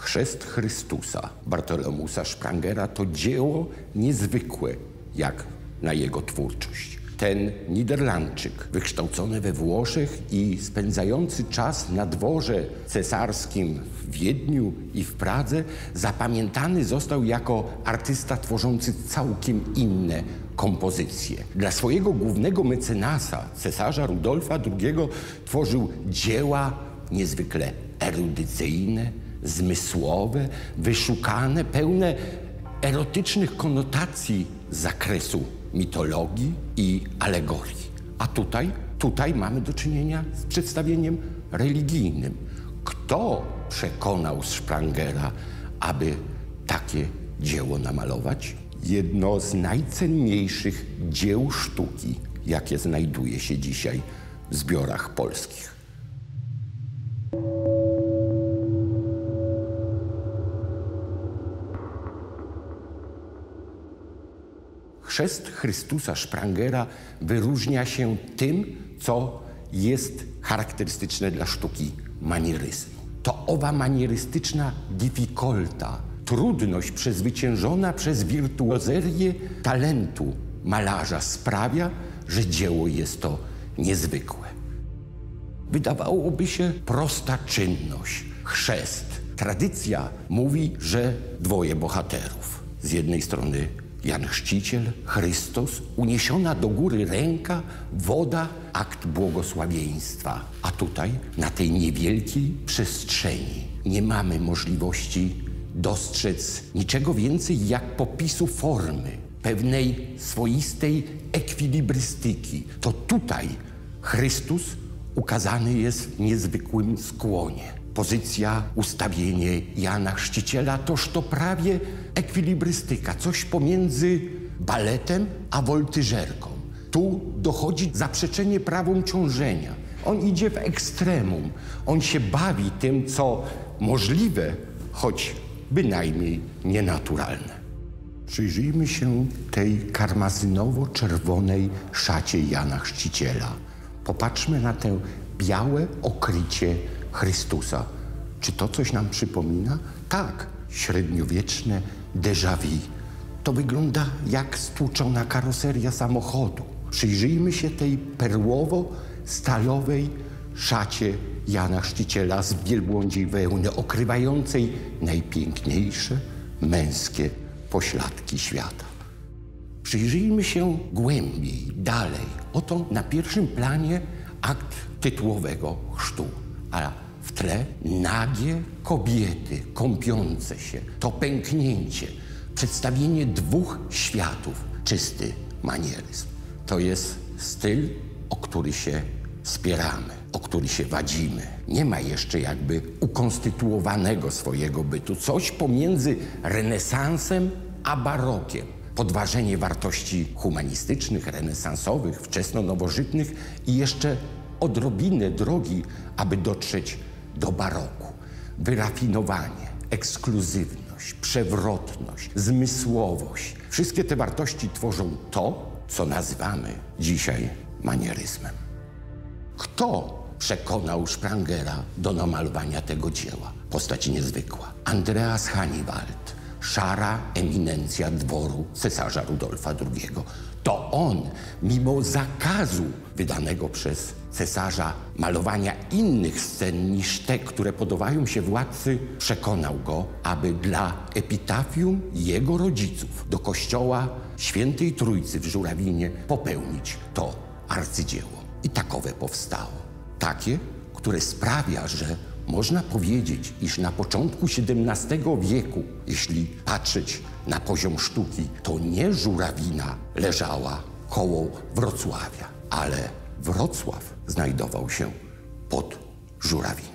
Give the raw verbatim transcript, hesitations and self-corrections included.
Chrzest Chrystusa Bartolomusa Sprangera to dzieło niezwykłe jak na jego twórczość. Ten Niderlandczyk, wykształcony we Włoszech i spędzający czas na dworze cesarskim w Wiedniu i w Pradze, zapamiętany został jako artysta tworzący całkiem inne kompozycje. Dla swojego głównego mecenasa, cesarza Rudolfa drugiego, tworzył dzieła niezwykle erudycyjne, zmysłowe, wyszukane, pełne erotycznych konotacji z zakresu mitologii i alegorii. A tutaj, tutaj mamy do czynienia z przedstawieniem religijnym. Kto przekonał Sprangera, aby takie dzieło namalować? Jedno z najcenniejszych dzieł sztuki, jakie znajduje się dzisiaj w zbiorach polskich. Chrzest Chrystusa Sprangera wyróżnia się tym, co jest charakterystyczne dla sztuki manieryzmu. To owa manierystyczna difficulta, trudność przezwyciężona przez wirtuozerię talentu malarza sprawia, że dzieło jest to niezwykłe. Wydawałoby się prosta czynność, chrzest. Tradycja mówi, że dwoje bohaterów. Z jednej strony Jan Chrzciciel, Chrystus, uniesiona do góry ręka, woda, akt błogosławieństwa. A tutaj, na tej niewielkiej przestrzeni, nie mamy możliwości dostrzec niczego więcej jak popisu formy, pewnej swoistej ekwilibrystyki. To tutaj Chrystus ukazany jest w niezwykłym skłonie. Pozycja, ustawienie Jana Chrzciciela toż to prawie ekwilibrystyka, coś pomiędzy baletem a woltyżerką. Tu dochodzi zaprzeczenie prawom ciążenia. On idzie w ekstremum. On się bawi tym, co możliwe, choć bynajmniej nienaturalne. Przyjrzyjmy się tej karmazynowo-czerwonej szacie Jana Chrzciciela. Popatrzmy na tę białe okrycie Chrystusa. Czy to coś nam przypomina? Tak, średniowieczne déjà vu. To wygląda jak stłuczona karoseria samochodu. Przyjrzyjmy się tej perłowo-stalowej szacie Jana Chrzciciela z wielbłądziej wełny, okrywającej najpiękniejsze męskie pośladki świata. Przyjrzyjmy się głębiej, dalej. Oto na pierwszym planie akt tytułowego chrztu, a w tle nagie kobiety kąpiące się, to pęknięcie, przedstawienie dwóch światów, czysty manieryzm. To jest styl, o który się spieramy, o który się wadzimy. Nie ma jeszcze jakby ukonstytuowanego swojego bytu. Coś pomiędzy renesansem a barokiem. Podważenie wartości humanistycznych, renesansowych, wczesno-nowożytnych i jeszcze odrobinę drogi, aby dotrzeć do baroku. Wyrafinowanie, ekskluzywność, przewrotność, zmysłowość. Wszystkie te wartości tworzą to, co nazywamy dzisiaj manieryzmem. Kto przekonał Sprangera do namalowania tego dzieła? Postać niezwykła. Andreas Hannibald, szara eminencja dworu cesarza Rudolfa drugiego. To on, mimo zakazu wydanego przez cesarza malowania innych scen niż te, które podobają się władcy, przekonał go, aby dla epitafium jego rodziców do kościoła Świętej Trójcy w Żurawinie popełnić to arcydzieło. I takowe powstało. Takie, które sprawia, że można powiedzieć, iż na początku siedemnastego wieku, jeśli patrzeć na poziom sztuki, to nie Żurawina leżała koło Wrocławia, ale Wrocław znajdował się pod Żurawiną.